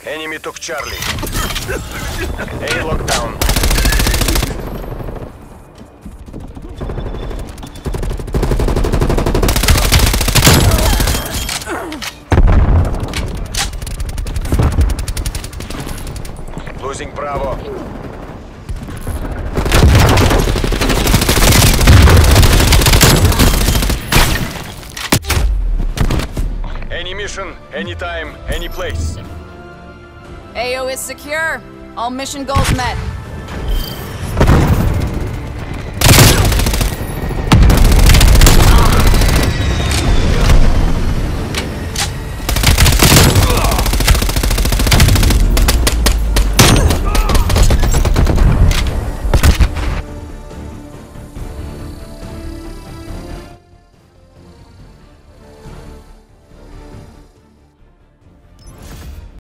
Enemy took Charlie. A lockdown. Losing Bravo. Any mission, anytime, any place. AO is secure. All mission goals met.